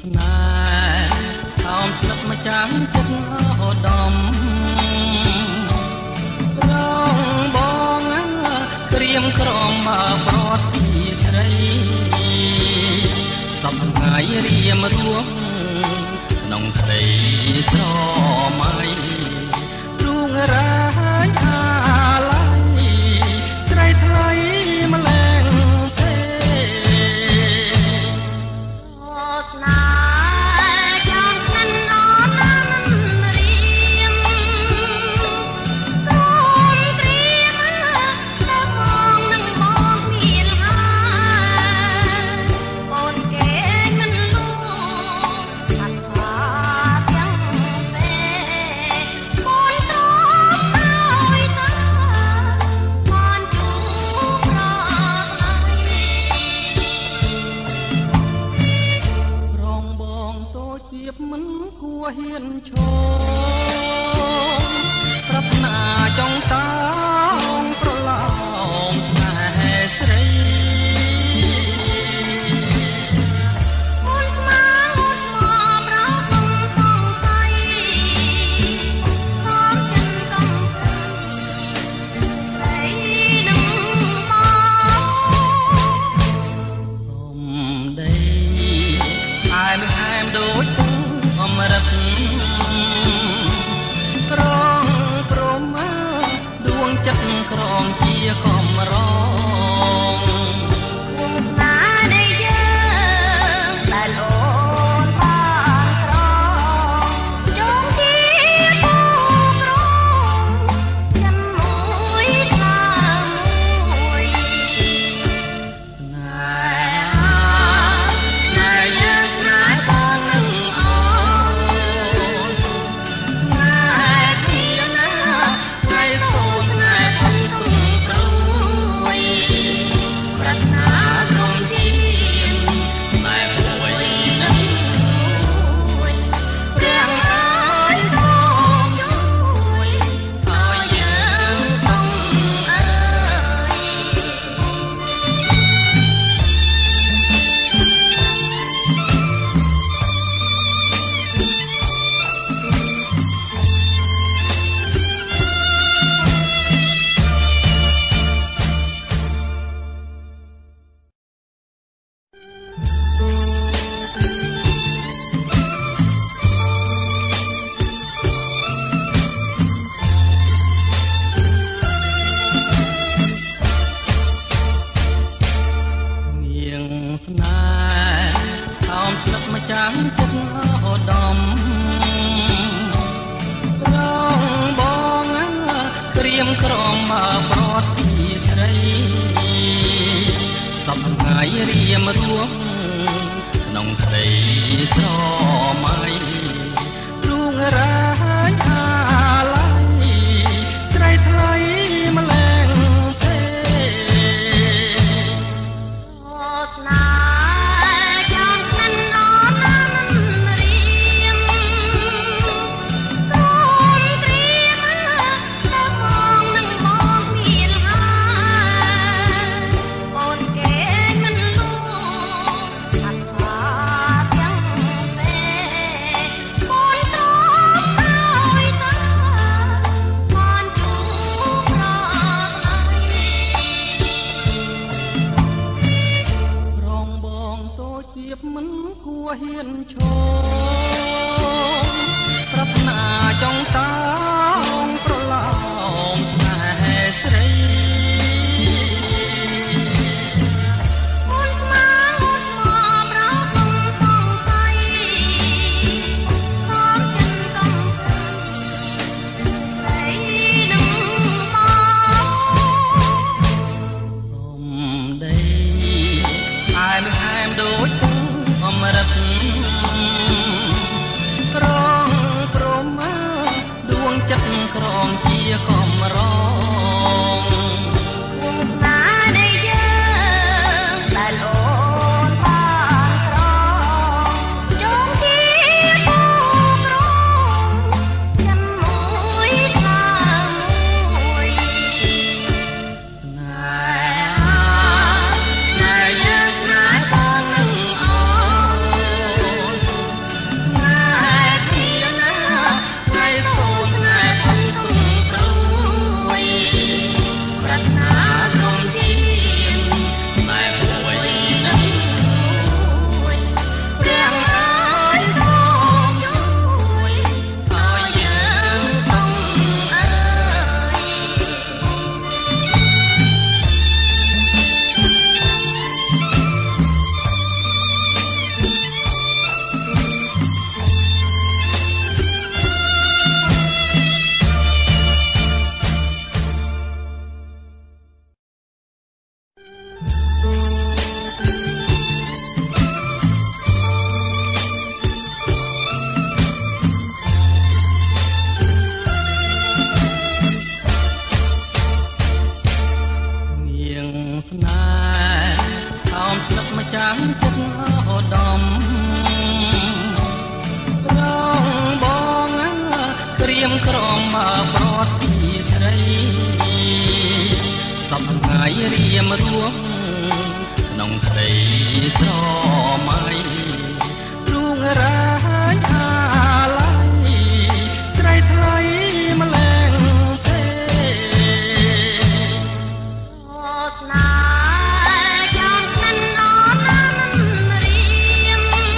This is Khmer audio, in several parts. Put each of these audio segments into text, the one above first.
ស្នេហ៍ថោមស្លឹកមកចាំចិត្តអូដំរងបងក្រៀមក្រំមកប្រត់ពីស្រីសពថ្ងៃរៀមរួងក្នុងក្តីស្រមៃរួងរាយថាឡៃស្រីថ្លៃម្លែងទេអូស្នេហ៍ចាំស្និនអូនណាមិនរៀមត្រង់ត្រៀមតែមងនឹងមកមានហើយកូនគេមិនលូអត់ថាទាំងទេកូនត្រង់ឲ្យតាបានជួបប្រឡៃរងបងតូចទៀបមិនគួរហ៊ានឈរប្រាថ្នាចង់តោងប្រឡោមស្នេហ៍ស្រីអូនស្មាអូនស្មោប្រោសងសងស័យខំចិនកំស្រីនឹងបងសំដីអែមដូចអមរិតក្រងក្រមដួងចិត្តក្រងជាកំរងវងស្នេហ៍នៃយើងដែលអូនបានក្រចងជាពូក្រចាំមួយថាមួយស្នេហ៍តែយើងស្នេហ៍បងនឹងអូនស្នេហ៍គ្នាណាថ្ងៃសូនស្នេហ៍ផងពឹងព្រួយប្រាថ្នាក្រុមជាតិស្នេហ៍មួយនឹងមួយព្រះអើយសូមជួយឲ្យយើងចង់អើនាងស្នេហ៍ថោមស្លឹកមកចាំចិត្តអូដំរងបងក្រៀមក្រំមកប្រត់ពីស្រីសពថ្ងៃរៀមរួងក្នុងក្តីស្រមៃរួងរាយថាឡៃស្រីថ្លៃម្លែងទេអូស្នេហ៍ចាំស្និនអូនណាមិនរៀមត្រង់ត្រៀមតែមងនឹងមកមានហើយកូនគេមិនលូអត់ថាទាំងទេកូនត្រង់ឲ្យតាបានជួបប្រឡៃរងបងតូចទៀបមិនគួរហ៊ានឈរប្រាថ្នាចង់តោងប្រឡោមស្នេហ៍ស្រីអូនស្មាអូនស្មោប្រោសងសងស័យខំចិនកំស្រីនឹងបងសំដីអែមដូចអមរិតក្រងក្រមដួងចិត្តសពថ្ងៃរៀមរួមក្នុងក្តីស្រមៃរួងរាយអាឡ័យស្រ័យថ្លៃម្លែងទេអូស្នេហ៍ចង់ស្និនអនណាមិនរៀម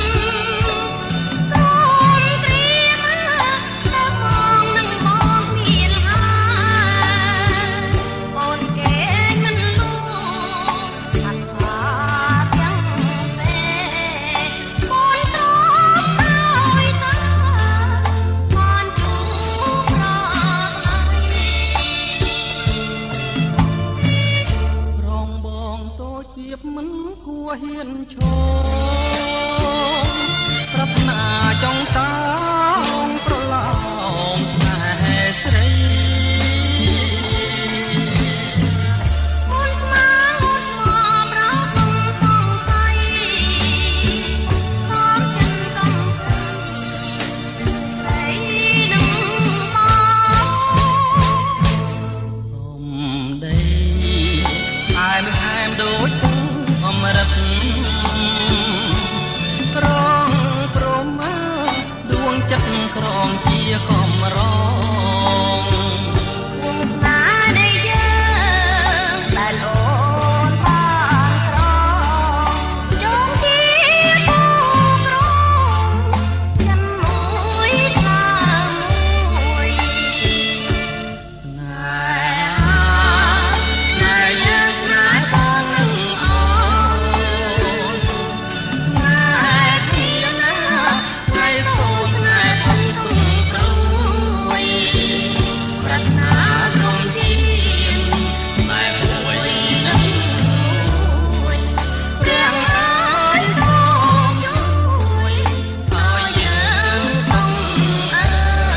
ព្រមព្រៀងទៅមងនឹងមកមានហើយអូនគេមិនលួអត់ថាទាំងទេអូនត្រង់ហើយតាបានជួបប្ររងបងតូចទៀបមិនគួរហ៊ានឈរប្រាថ្នាចង់តោងប្រឡោមស្នេហ៍ស្រីអូនស្មានអូនស្មោប្រោសងសង្ស័យតាមចិនកំស្រីនឹងបងសំដីអែមដូចទឹកអមរិតក្រងព្រមដួងចិត្តក្រងជាកំរងវងស្នេហ៍នៃយើងដែលអូនបានក្រចងជាគូក្រចាំមួយថាមួយស្នេហ៍តែយើងស្នេហ៍បងនឹងអូនស្នេហ៍គ្នាណាថ្ងៃសូនស្នេហ៍ពីគុំព្រួយប្រាថ្នាក្នុងជាស្នេហ៍មួយនឹងមួយរាំងកាយសូមជួយឲ្យយើងចង់អើ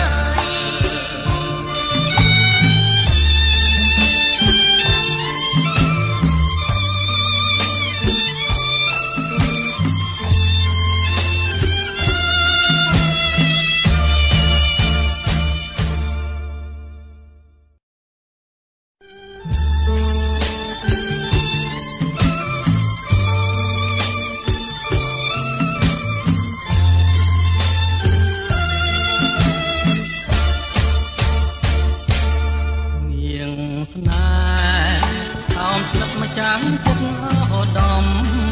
នាងស្នេហ៍អោមស្លឹកមកចាំចិត្តអូដំ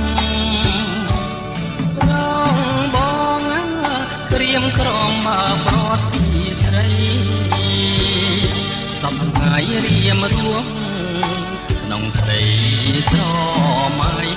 រងបងក្រៀមក្រំមកប្រត់ពីស្រីសពថ្ងៃរៀមរួមក្នុងក្តីស្រមៃ